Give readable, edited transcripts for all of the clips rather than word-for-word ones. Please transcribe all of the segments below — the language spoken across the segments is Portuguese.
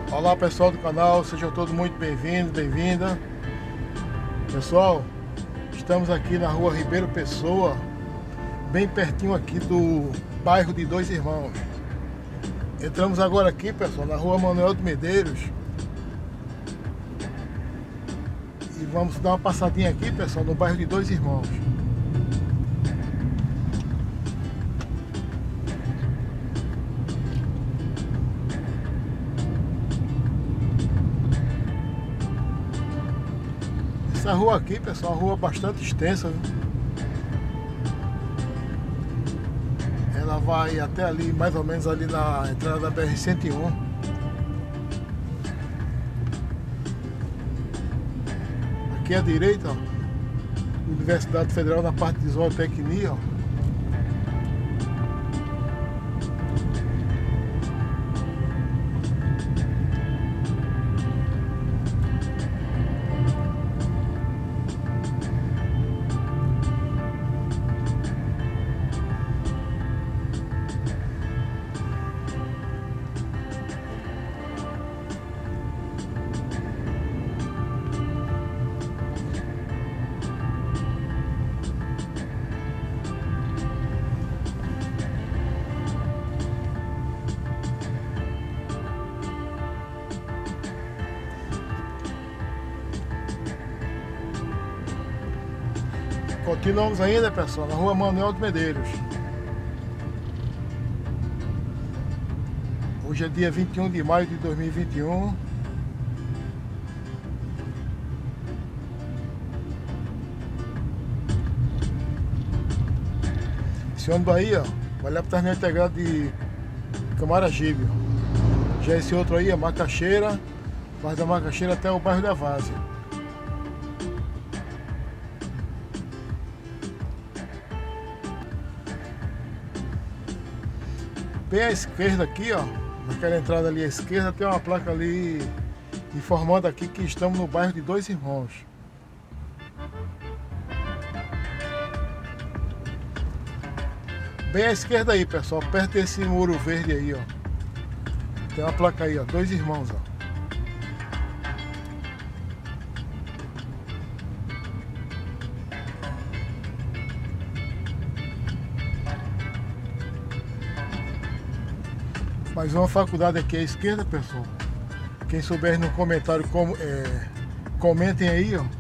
Olá pessoal do canal, sejam todos muito bem-vindos, bem-vinda. Pessoal, estamos aqui na rua Ribeiro Pessoa, bem pertinho aqui do bairro de Dois Irmãos. Entramos agora aqui, pessoal, na rua Manuel de Medeiros. E vamos dar uma passadinha aqui, pessoal, no bairro de Dois Irmãos. Essa rua aqui, pessoal, é uma rua bastante extensa, viu? Ela vai até ali, mais ou menos ali na entrada da BR-101. Aqui à direita, ó, Universidade Federal na parte de zootecnia, ó. Continuamos ainda, pessoal, na rua Manuel de Medeiros. Hoje é dia 21 de maio de 2021. Esse ônibus aí, ó, vai lá para a terminal integrada de Camaragibe. Já esse outro aí é Macaxeira, vai da Macaxeira até o bairro da Várzea. Bem à esquerda aqui, ó, naquela entrada ali à esquerda, tem uma placa ali informando aqui que estamos no bairro de Dois Irmãos. Bem à esquerda aí, pessoal, perto desse muro verde aí, ó. Tem uma placa aí, ó, Dois Irmãos, ó. Mais uma faculdade aqui à esquerda, pessoal. Quem souber no comentário, comentem aí, ó.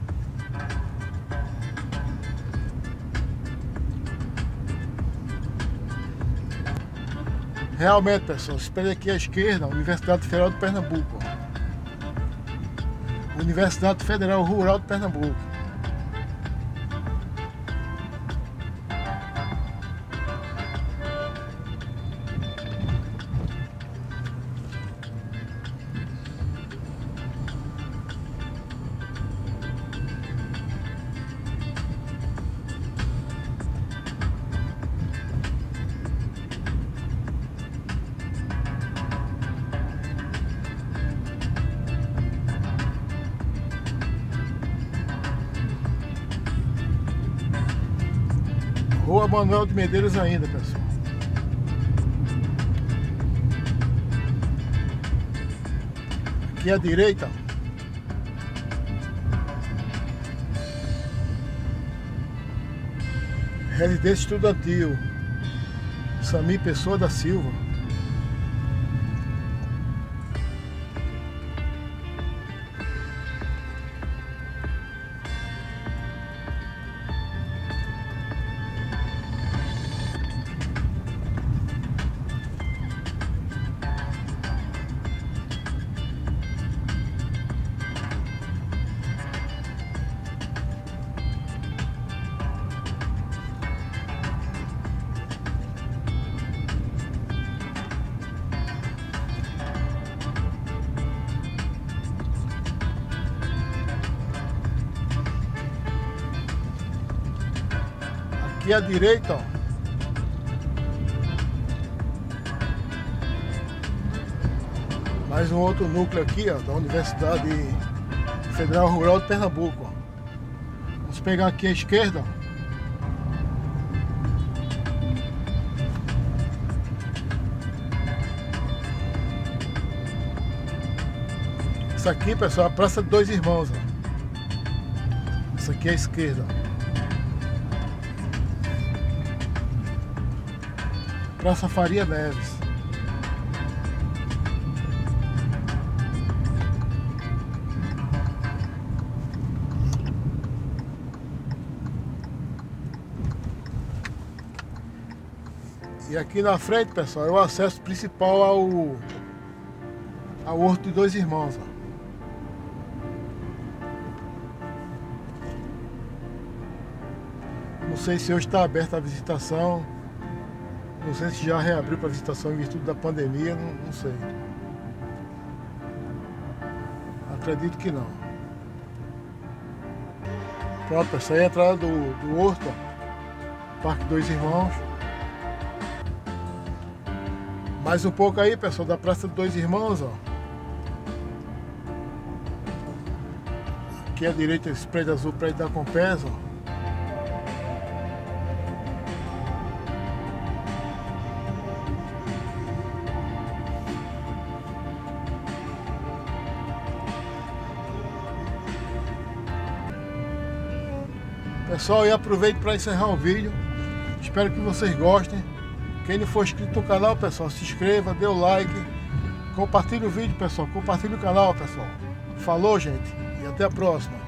Realmente, pessoal, espere aqui à esquerda, Universidade Federal de Pernambuco, ó. Universidade Federal Rural de Pernambuco. Rua Manuel de Medeiros ainda, pessoal. Aqui à direita, residência estudantil Sami Pessoa da Silva. Aqui à direita, ó, mais um outro núcleo aqui, ó, da Universidade Federal Rural de Pernambuco, ó. Vamos pegar aqui à esquerda, ó. Isso aqui, pessoal, é a Praça de Dois Irmãos, ó. Isso aqui é a esquerda. Praça Faria Neves. E aqui na frente, pessoal, é o acesso principal ao Horto de Dois Irmãos, ó. Não sei se hoje está aberta a visitação. Não sei se já reabriu para visitação em virtude da pandemia, não sei. Acredito que não. Pronto, pessoal, aí é a entrada do Horto, ó. Parque Dois Irmãos. Mais um pouco aí, pessoal, da Praça de Dois Irmãos, ó. Aqui à direita, esse prédio azul, prédio da Compesa, ó. Pessoal, e aproveito para encerrar o vídeo. Espero que vocês gostem. Quem não for inscrito no canal, pessoal, se inscreva, dê o like, compartilhe o vídeo, pessoal, compartilhe o canal, pessoal. Falou, gente, e até a próxima.